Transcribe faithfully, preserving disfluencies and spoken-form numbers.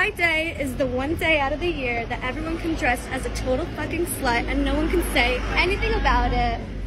Pride Day is the one day out of the year that everyone can dress as a total fucking slut and no one can say anything about it.